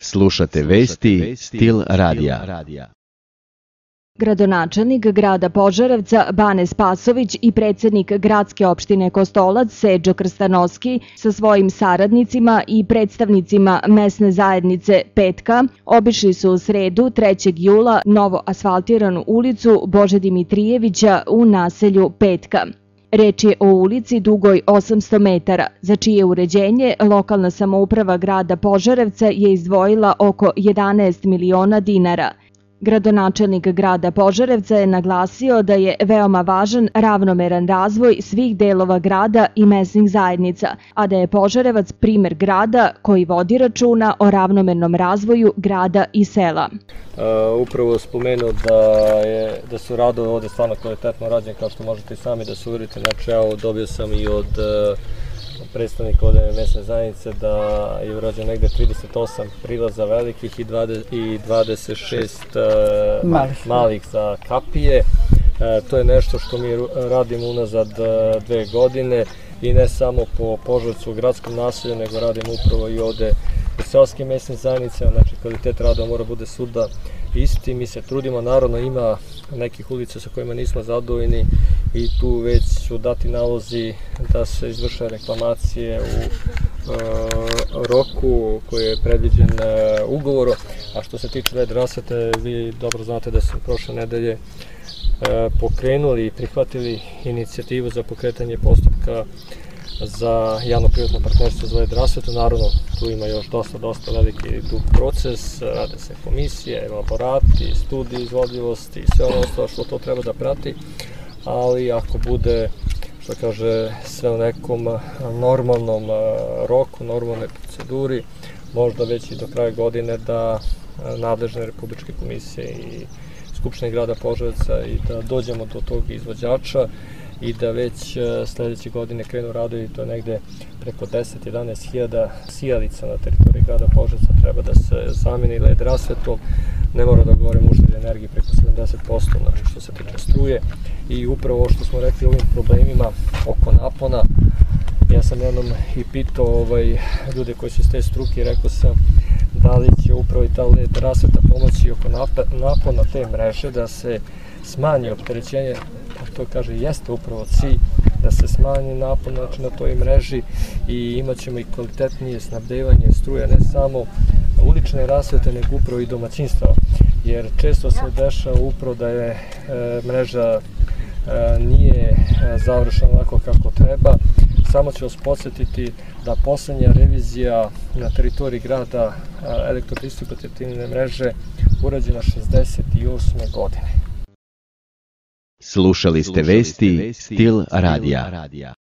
Slušate vesti Stil radija. Gradonačelnik grada Požarevca Bane Spasović i predsjednik gradske opštine Kostolac Seđo Krstanoski sa svojim saradnicima i predstavnicima mesne zajednice Petka obišli su u sredu 3. jula novo asfaltiranu ulicu Bože Dimitrijevića u naselju Petka. Reč je o ulici dugoj 800 metara, za čije uređenje lokalna samouprava grada Požarevca je izdvojila oko 11 miliona dinara. Gradonačelnik grada Požarevca je naglasio da je veoma važan ravnomeran razvoj svih delova grada i mesnih zajednica, a da je Požarevac primer grada koji vodi računa o ravnomernom razvoju grada i sela. Upravo spomenuo da su radovi ovde stvarno kvalitetno rađeni, kao što možete i sami da se uverite. Znači, evo, dobio sam i od predstavnika ovde mesne zajednice da je urađeno negde 38 prilaza velikih i 26 malih za kapije. To je nešto što mi radimo unazad 2 godine i ne samo po Požarevcu u gradskom naselju, nego radimo upravo i ovde u seoskim mesnim zajednicama. Znači, kvalitet rada mora bude svuda isti. Mi se trudimo, naravno ima nekih ulica sa kojima nismo zadovoljni i tu već su dati nalozi da se izvrše reklamacije u roku koji je predviđen ugovorom. A što se tiče led rasvete, vi dobro znate da su prošle nedelje pokrenuli i prihvatili inicijativu za pokretanje postupka za javno-privatno partnerstvo za led rasvetu. Naravno, tu ima još dosta veliki dug proces, rade se komisije, elaborati, studije izvodljivosti i sve ono ostalo što to treba da prati, ali ako bude, što kaže, sve u nekom normalnom roku, normalnoj proceduri, možda već i do kraja godine da nadležne republičke komisije i Skupštine grada Požarevca i da dođemo do tog izvođača i da već sledeće godine krenu radovi. To je negde preko 10-11 hiljada sijalica na teritoriji grada Požarevca treba da se zameni led rasvetom. Ne mora da govorim uštedi energije preko 70%, znači što se tiče struje. I upravo ovo što smo rekli o ovim problemima oko napona, ja sam jednom i pitao ljude koji su iz te struke i rekao sam da li će upravo i ta led rasveta pomoći oko napona te mreže da se smanji opterećenje, a to kaže jeste upravo cilj, da se smanji napon na toj mreži i imat ćemo i kvalitetnije snabdevanje struje, ne samo ulične rasvete, nego upravo i domaćinstava. Jer često se dešava upravo da je mreža nije završena onako kako treba. Samo ću vas podsjetiti da poslednja revizija na teritoriji grada elektrodistributivne mreže urađena 68. godine. Slušali ste vesti Stil radija.